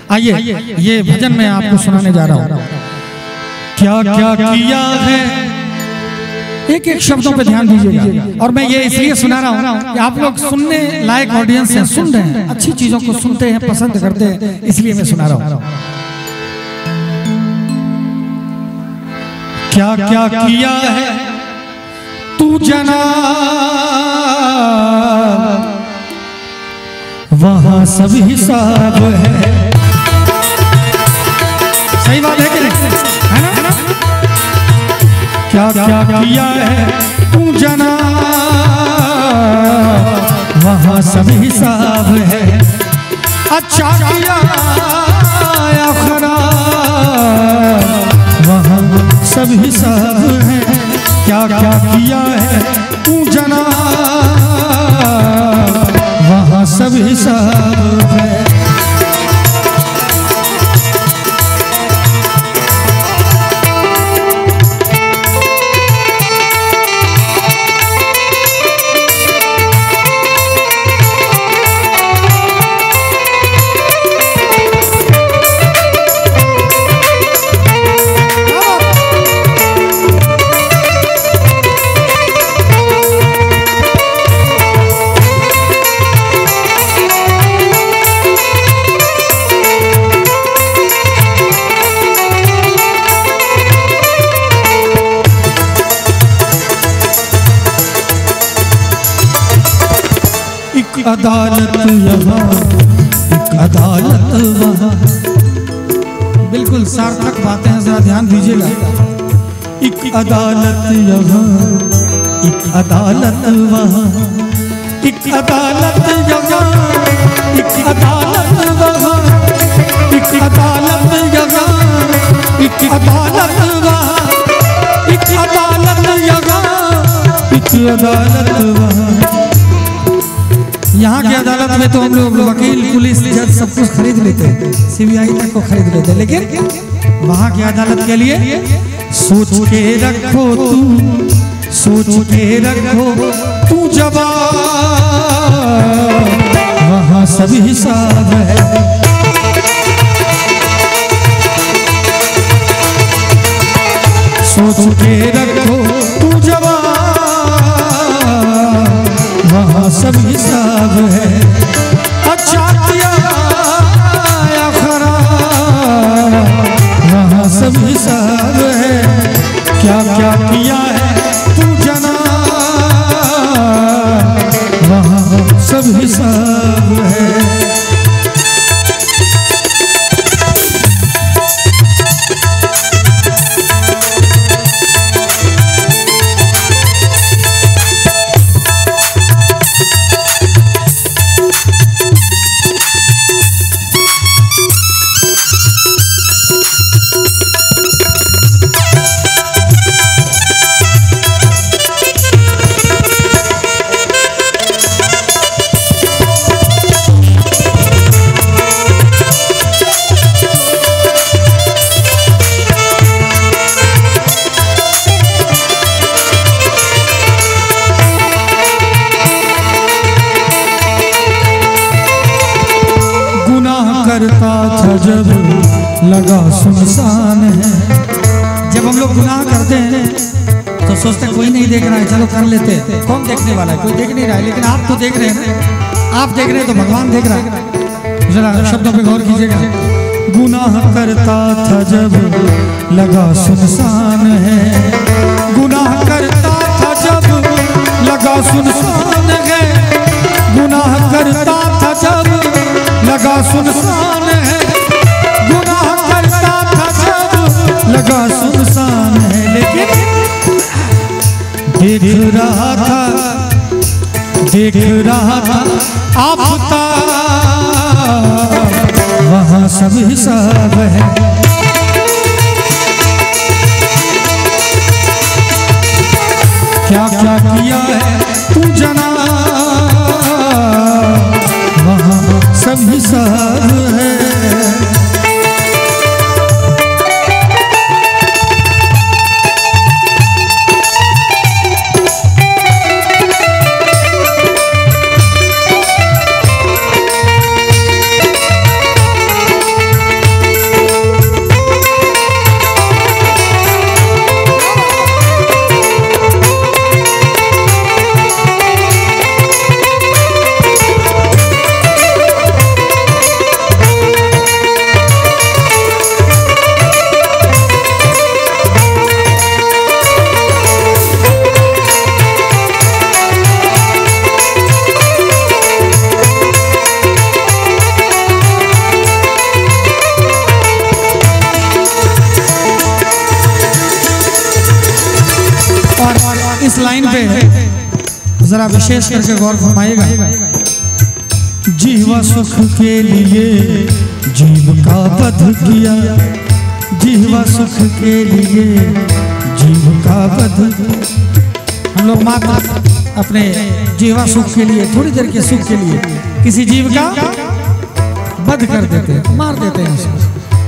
आइए ये भजन मैं आपको सुनाने जा रहा हूँ। क्या क्या किया है, एक एक शब्दों पे ध्यान दीजिएगा। और मैं ये इसलिए सुना रहा हूँ कि आप लोग सुनने लायक ऑडियंस हैं, सुन रहे हैं, अच्छी चीजों को सुनते हैं, पसंद करते हैं, इसलिए मैं सुना रहा हूँ। क्या क्या किया है तू जना, वहां सब हिसाब है। सही बात है कि नहीं, है ना? क्या क्या किया है तू जना, वहां सब हिसाब है। अच्छा किया या खराब, वहां सब हिसाब है। क्या क्या किया है तू जना, वहां सब हिसाब है। अदालत यहाँ, एक अदालत वहाँ। बिल्कुल सार्थक बातें हैं, जरा ध्यान दीजिएगा। एक अदालत यहाँ, एक अदालत वहाँ, एक अदालत यहाँ, एक अदालत वहाँ, एक अदालत यहाँ, एक अदालत वहाँ, एक अदालत यहाँ, एक अदालत वहाँ। यहाँ की अदालत में तो हम लोग वकील, पुलिस, जज सब कुछ खरीद लेते हैं, सीबीआई तक को खरीद लेते हैं, लेकिन वहाँ की अदालत के लिए सोच के रखो तू, सोच के रखो तू जवाब, वहाँ सब हिसाब है। सोच के रखो तू जवाब, वहाँ सब हिसाब है। अच्छा किया या खराब, वहाँ सब हिसाब है। क्या क्या किया है तू जना, वहाँ सब हिसाब है। करता था जब लगा सुनसान है। जब हम लोग गुनाह करते हैं तो सोचते हैं कोई नहीं देख रहा है, चलो कर लेते हैं। कौन देखने वाला है, कोई देख नहीं रहा है, लेकिन आप तो देख रहे हैं। आप देख रहे हैं तो भगवान देख रहा है। जरा शब्दों पे गौर कीजिएगा। गुनाह करता था जब लगा सुनसान है, गुनाह करता था जब लगा सुनसान है, गुनाह करता था जब लगा सुनसान है, गुनाह करता था जब लगा सुनसान है। लेकिन देख रहा था आफताब, वहाँ सब हिसाब है। क्या क्या किया है तू जना, वहाँ सब हिसाब है। जरा विशेष करके गौर फरमाइएगा। जीवा सुख के लिए जीव का वध किया, जीवा सुख के लिए जीव का वध। हम लोग मात्र अपने जीवा सुख के लिए, थोड़ी देर के सुख के लिए किसी जीव का वध कर देते हैं, मार देते हैं उसको।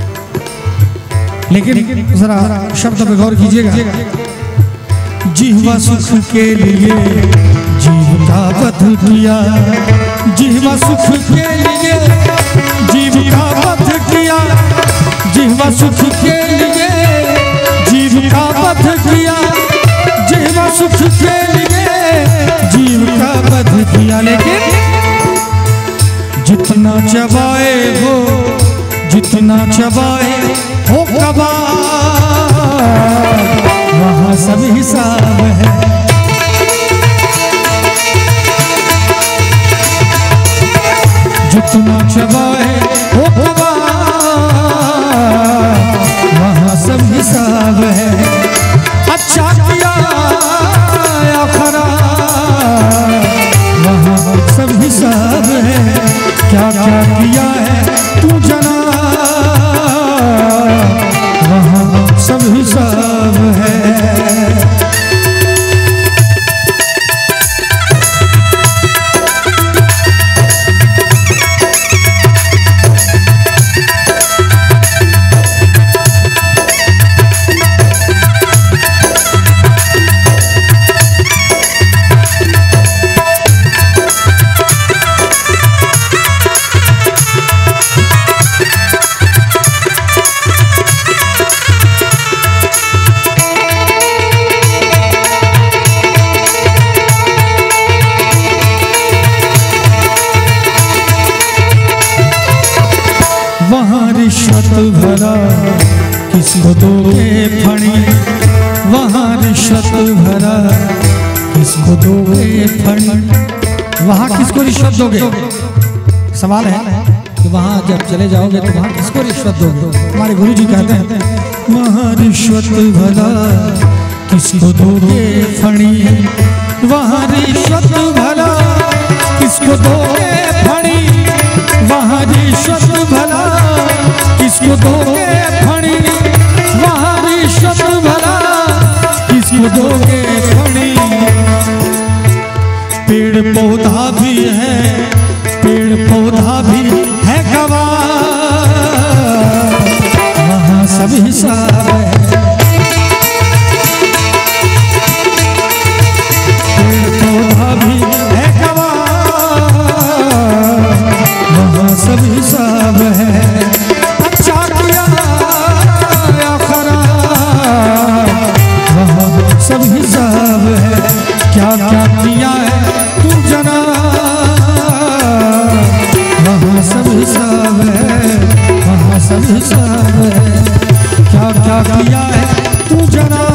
लेकिन जरा शब्द पे गौर कीजिएगा। जीवा सुख के लिए जीव का वध किया, जीवा सुख के लिए जीव का वध किया, जीवा सुख के लिए जीव का वध किया, जीवा सुख के लिए जीव का वध किया। लेकिन जितना चबाए हो, जितना चबाए हो कबार, वहाँ सब हिसाब है। जितना चबाए हो कबार, वहाँ सब हिसाब है। अच्छा किया या खराब, वहाँ सब हिसाब है। क्या क्या किया है तू जना, वहाँ सब हिसाब है। वहाँ रिश्वत भरा किसको दोगे फणी, वहाँ रिश्वत भरा किसको दोगे फणी। वहाँ किसको रिश्वत दोगे? सवाल है कि वहाँ जब चले जाओगे तो वहाँ किसको रिश्वत दोगे? हमारे गुरु जी कहते हैं वहाँ रिश्वत भरा किसको दोगे फणी, वहाँ रिश्वत भरा किसको दोगे फणी, वहाँ रिश्वत भला किसको दोगे फणी, वहाँ रिश्वत भला किसको दोगे फणी। पेड़ पौधा भी है, पेड़ पौधा भी है गवाह, वहाँ सब हिसाब है। पेड़ पौधा भी है गवाह, वहाँ सब हिसाब है। अच्छा किया या खराब, वहाँ सब हिसाब है। क्या क्या किया है तू जना, वहाँ सब हिसाब है, वहाँ सब हिसाब है। क्या क्या किया है तू जना,